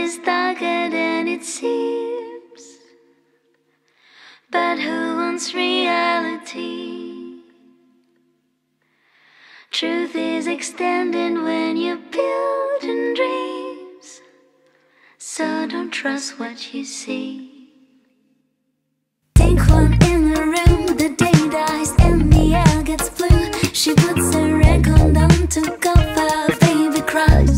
is darker than it seems. But who wants reality? Truth is extended when you're building dreams. So don't trust what you see. Take one in the room, the day dies and the air gets blue. She puts a record on to cover, baby cries.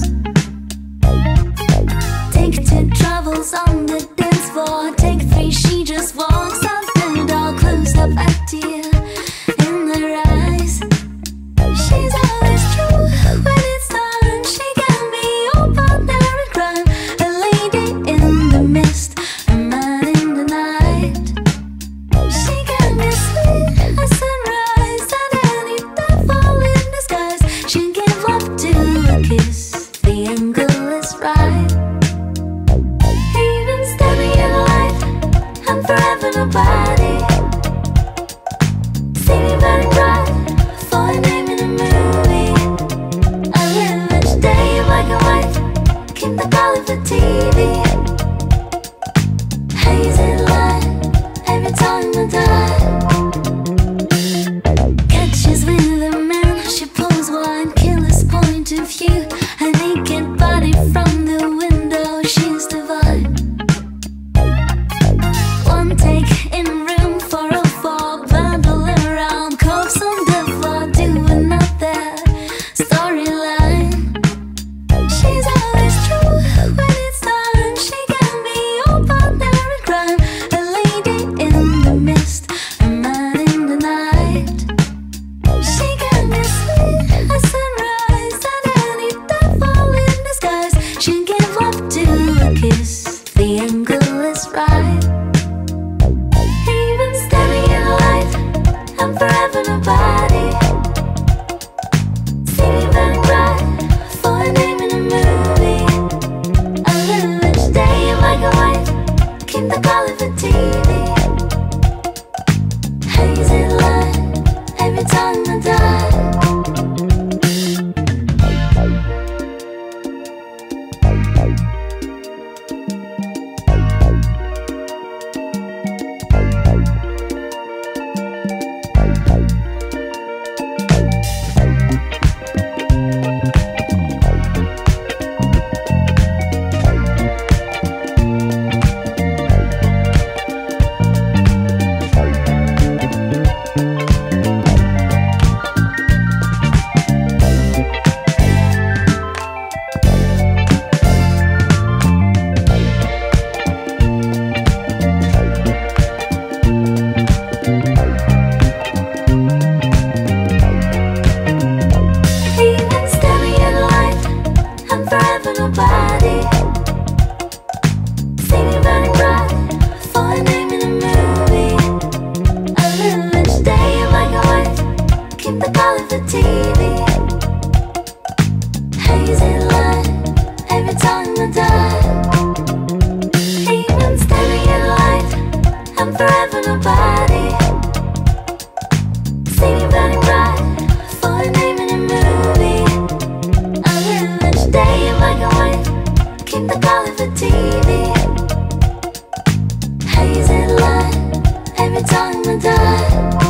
Take two troubles on the dance floor. Take three, she just walks out the door. Close up at you in her eyes. She's always true when it's time. She can be your partner in crime. A lady in the mist, a man in the night. She can be sweet as sunrise and any devil in disguise. She'll give up to a kiss. The angle is right. Even standing in the light, I'm forever nobody. See me burning bright for a name in a movie. I live each day in black and white. Keep the color for TV. Hazy light every time I die. Catches with a man, she pulls one killer's point of view. A naked body from the window, she's divine. One take in room 404, bundling around, corpse on the floor, do another storyline. She's always true when it's time. She can be your partner in crime. A lady in the mist, a man in the night. She can be sweet as sunrise and any devil in disguise. She'll give up to a kiss. The angle is right. Even standing in the light, I'm forever nobody. See me burning bright for a name in a movie. I live each day in black and white. Keep the color for TV. Hazy light every time I die. Even standing in the light, I'm forever nobody. See me burning bright for a name in a movie. I live each day in black and white. Keep the color for TV. Hazy light every time I die. Even standing in the light, I'm forever nobody. See me burning bright for a name in a movie. I live each day in black and white. Keep the color for TV. Hazy light every time I die.